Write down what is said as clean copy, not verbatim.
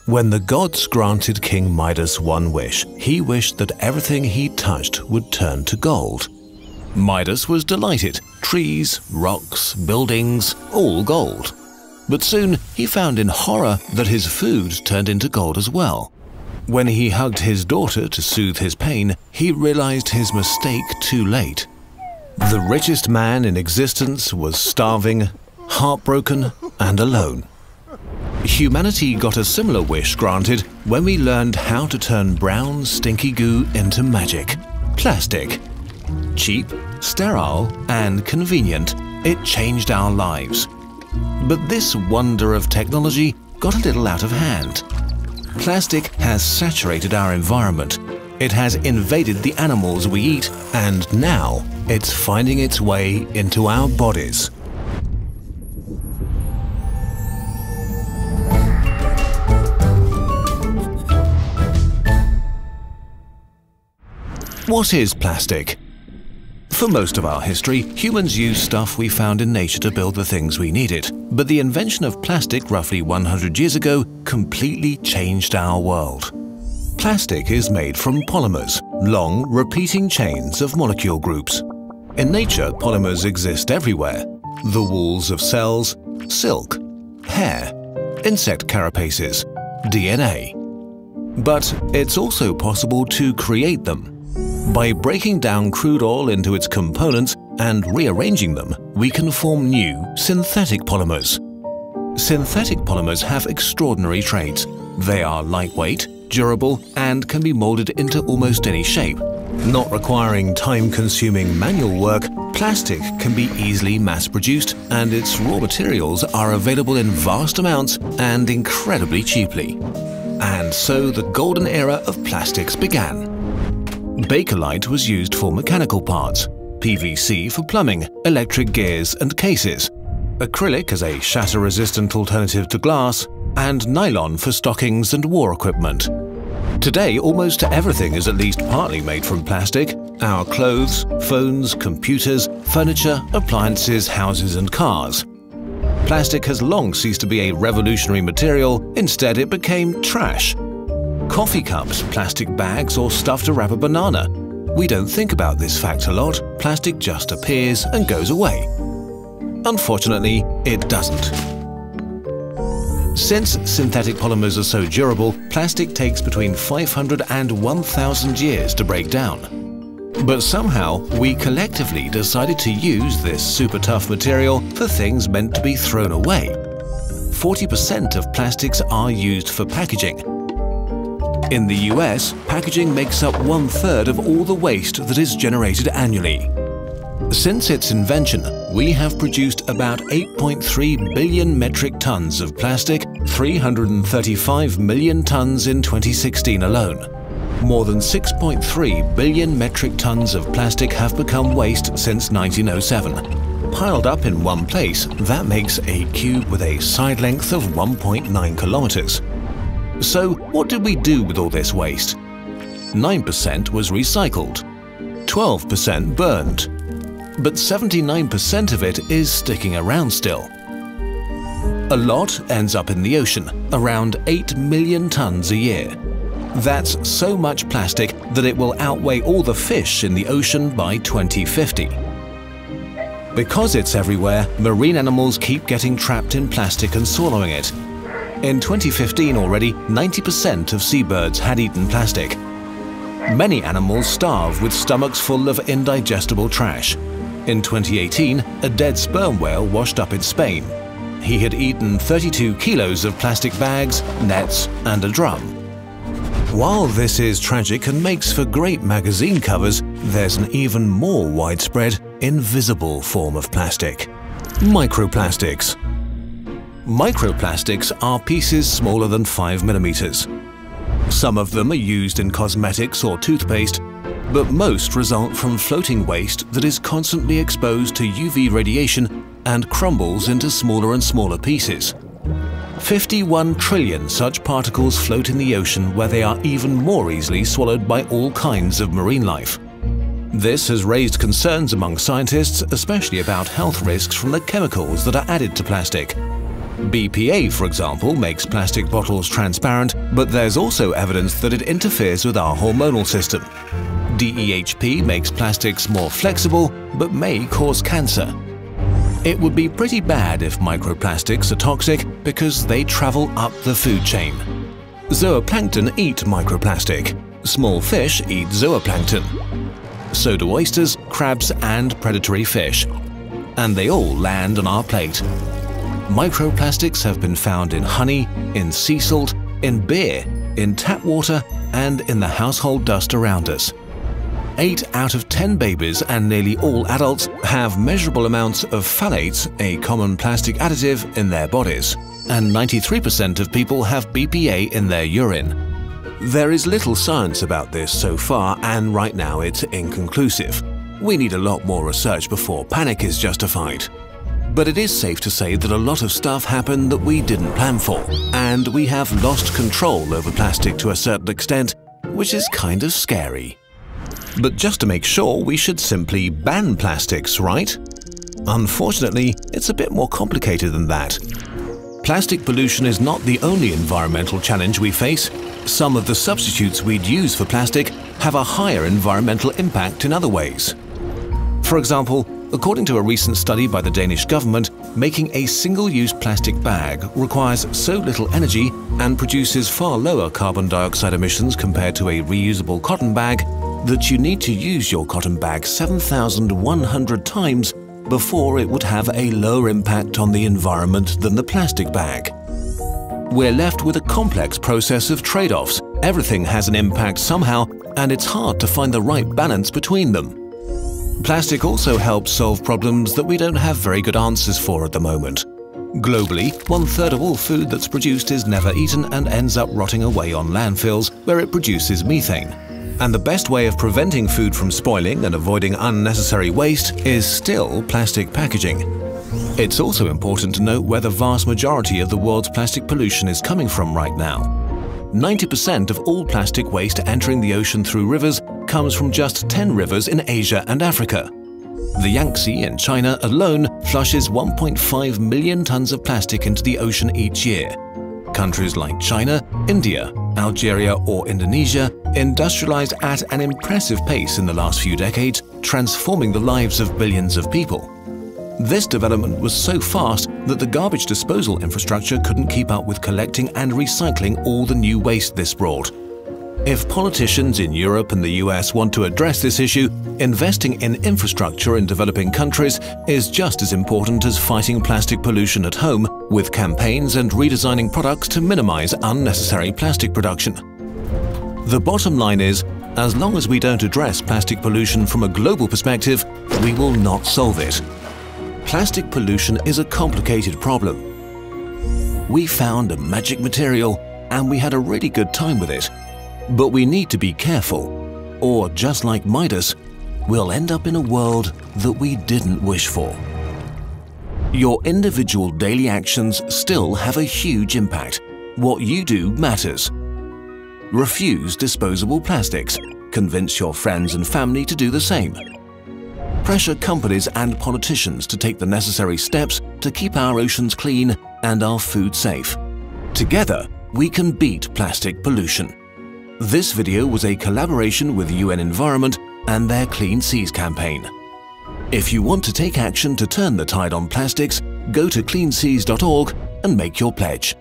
When the gods granted King Midas one wish, he wished that everything he touched would turn to gold. Midas was delighted. Trees, rocks, buildings, all gold. But soon he found in horror that his food turned into gold as well. When he hugged his daughter to soothe his pain, he realized his mistake too late. The richest man in existence was starving, heartbroken, and alone. Humanity got a similar wish granted when we learned how to turn brown, stinky goo into magic. Plastic. Cheap, sterile, and convenient, it changed our lives. But this wonder of technology got a little out of hand. Plastic has saturated our environment. It has invaded the animals we eat, and now it's finding its way into our bodies. What is plastic? For most of our history, humans used stuff we found in nature to build the things we needed. But the invention of plastic roughly 100 years ago completely changed our world. Plastic is made from polymers, long, repeating chains of molecule groups. In nature, polymers exist everywhere. The walls of cells, silk, hair, insect carapaces, DNA. But it's also possible to create them. By breaking down crude oil into its components and rearranging them, we can form new synthetic polymers. Synthetic polymers have extraordinary traits. They are lightweight, durable, and can be molded into almost any shape. Not requiring time-consuming manual work, plastic can be easily mass-produced, and its raw materials are available in vast amounts and incredibly cheaply. And so the golden era of plastics began. Bakelite was used for mechanical parts, PVC for plumbing, electric gears and cases, acrylic as a shatter-resistant alternative to glass, and nylon for stockings and war equipment. Today, almost everything is at least partly made from plastic. Our clothes, phones, computers, furniture, appliances, houses and cars. Plastic has long ceased to be a revolutionary material. Instead, it became trash. Coffee cups, plastic bags, or stuff to wrap a banana. We don't think about this fact a lot. Plastic just appears and goes away. Unfortunately, it doesn't. Since synthetic polymers are so durable, plastic takes between 500 and 1,000 years to break down. But somehow, we collectively decided to use this super tough material for things meant to be thrown away. 40% of plastics are used for packaging. In the US, packaging makes up 1/3 of all the waste that is generated annually. Since its invention, we have produced about 8.3 billion metric tons of plastic, 335 million tons in 2016 alone. More than 6.3 billion metric tons of plastic have become waste since 1907. Piled up in one place, that makes a cube with a side length of 1.9 kilometers. So, what did we do with all this waste? 9% was recycled, 12% burned, but 79% of it is sticking around still. A lot ends up in the ocean, around 8 million tons a year. That's so much plastic that it will outweigh all the fish in the ocean by 2050. Because it's everywhere, marine animals keep getting trapped in plastic and swallowing it. In 2015 already, 90% of seabirds had eaten plastic. Many animals starve with stomachs full of indigestible trash. In 2018, a dead sperm whale washed up in Spain. He had eaten 32 kilos of plastic bags, nets, and a drum. While this is tragic and makes for great magazine covers, there's an even more widespread, invisible form of plastic. Microplastics. Microplastics are pieces smaller than 5 millimeters. Some of them are used in cosmetics or toothpaste, but most result from floating waste that is constantly exposed to UV radiation and crumbles into smaller and smaller pieces. 51 trillion such particles float in the ocean, where they are even more easily swallowed by all kinds of marine life. This has raised concerns among scientists, especially about health risks from the chemicals that are added to plastic. BPA, for example, makes plastic bottles transparent, but there's also evidence that it interferes with our hormonal system. DEHP makes plastics more flexible, but may cause cancer. It would be pretty bad if microplastics are toxic because they travel up the food chain. Zooplankton eat microplastic. Small fish eat zooplankton. So do oysters, crabs, and predatory fish. And they all land on our plate. Microplastics have been found in honey, in sea salt, in beer, in tap water, and in the household dust around us. 8 out of 10 babies and nearly all adults have measurable amounts of phthalates, a common plastic additive, in their bodies, and 93% of people have BPA in their urine. There is little science about this so far, and right now it's inconclusive. We need a lot more research before panic is justified. But it is safe to say that a lot of stuff happened that we didn't plan for, and we have lost control over plastic to a certain extent, which is kind of scary. But just to make sure, we should simply ban plastics, right? Unfortunately, it's a bit more complicated than that. Plastic pollution is not the only environmental challenge we face. Some of the substitutes we'd use for plastic have a higher environmental impact in other ways. For example, according to a recent study by the Danish government, making a single-use plastic bag requires so little energy and produces far lower carbon dioxide emissions compared to a reusable cotton bag that you need to use your cotton bag 7,100 times before it would have a lower impact on the environment than the plastic bag. We're left with a complex process of trade-offs. Everything has an impact somehow, and it's hard to find the right balance between them. Plastic also helps solve problems that we don't have very good answers for at the moment. Globally, 1/3 of all food that's produced is never eaten and ends up rotting away on landfills where it produces methane. And the best way of preventing food from spoiling and avoiding unnecessary waste is still plastic packaging. It's also important to note where the vast majority of the world's plastic pollution is coming from right now. 90% of all plastic waste entering the ocean through rivers comes from just 10 rivers in Asia and Africa. The Yangtze in China alone flushes 1.5 million tons of plastic into the ocean each year. Countries like China, India, Algeria, or Indonesia industrialized at an impressive pace in the last few decades, transforming the lives of billions of people. This development was so fast that the garbage disposal infrastructure couldn't keep up with collecting and recycling all the new waste this brought. If politicians in Europe and the US want to address this issue, investing in infrastructure in developing countries is just as important as fighting plastic pollution at home, with campaigns and redesigning products to minimize unnecessary plastic production. The bottom line is, as long as we don't address plastic pollution from a global perspective, we will not solve it. Plastic pollution is a complicated problem. We found a magic material and we had a really good time with it. But we need to be careful, or just like Midas, we'll end up in a world that we didn't wish for. Your individual daily actions still have a huge impact. What you do matters. Refuse disposable plastics. Convince your friends and family to do the same. Pressure companies and politicians to take the necessary steps to keep our oceans clean and our food safe. Together, we can beat plastic pollution. This video was a collaboration with UN Environment and their Clean Seas campaign. If you want to take action to turn the tide on plastics, go to cleanseas.org and make your pledge.